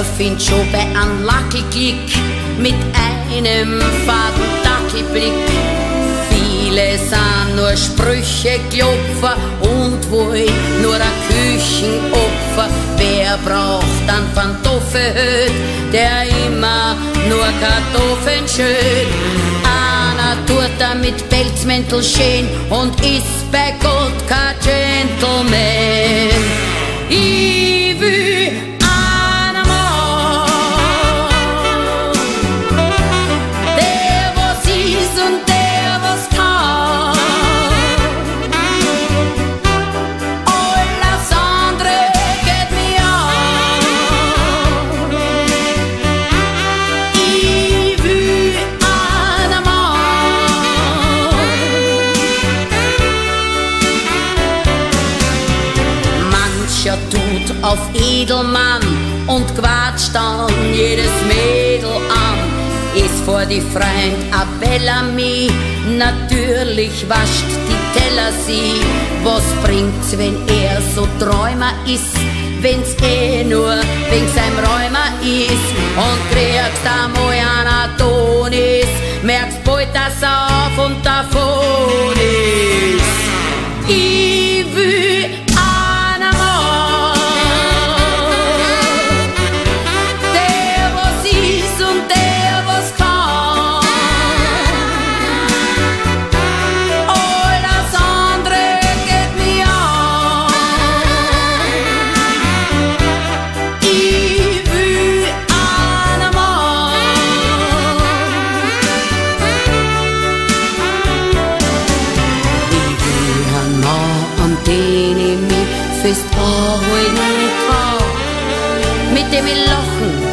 Er findet schon bei einem Lackelklick mit einem faden Dackelblick. Viele sind nur Sprüche klopfer und wollen nur ein Küchenopfer. Wer braucht einen Pantoffelhüt, der immer nur Kartoffeln schütt? Einer tut damit Pelzmäntel schön und ist bei Gott kein Gentleman. Ich will einen Mann, der was ist und der was kann. Alles andere geht mir an. Ich will einen Mann. Mancher tut auf Edelmann und quatscht dann jedes Mädel an. Ist vor die Freund a Bellamy, natürlich wascht die Teller sie. Was bringt's, wenn er so Träumer ist, wenn's nur wegen seinem Rheuma ist? Und kriegst einmal einen Adonis, merkst bald, dass er auf und davon ist. Ich will einen Mann, der was ist und der was kann. Alles andere geht mir an. Ich will einen Mann. Ich will einen Mann, an den ich mich fest anhalten kann, mit dem ich lachen